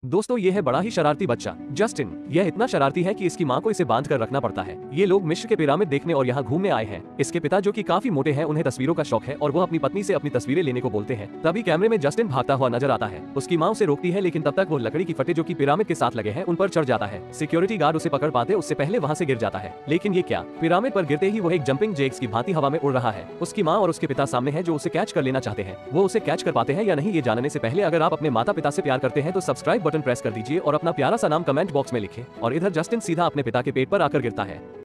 दोस्तों ये है बड़ा ही शरारती बच्चा जस्टिन। यह इतना शरारती है कि इसकी माँ को इसे बांध कर रखना पड़ता है। ये लोग मिस्र के पिरामिड देखने और यहाँ घूमने आए हैं। इसके पिता जो कि काफी मोटे हैं, उन्हें तस्वीरों का शौक है और वो अपनी पत्नी से अपनी तस्वीरें लेने को बोलते हैं। तभी कैमरे में जस्टिन भागता हुआ नजर आता है। उसकी माँ उसे रोकती है, लेकिन तब तक वो लकड़ी की फटे जो कि पिरामिड के साथ लगे हैं उन पर चढ़ जाता है। सिक्योरिटी गार्ड उसे पकड़ पाते उससे पहले वहाँ से गिर जाता है। लेकिन ये क्या, पिरामिड पर गिरते ही वो एक जंपिंग जैक्स की भांति हवा में उड़ रहा है। उसकी माँ और उसके पिता सामने है जो उसे कैच कर लेना चाहते हैं। वो उसे कैच कर पाते हैं या नहीं ये जानने से पहले अगर आप अपने माता पिता से प्यार करते हैं तो सब्सक्राइब बटन प्रेस कर दीजिए और अपना प्यारा सा नाम कमेंट बॉक्स में लिखें। और इधर जस्टिन सीधा अपने पिता के पेट पर आकर गिरता है।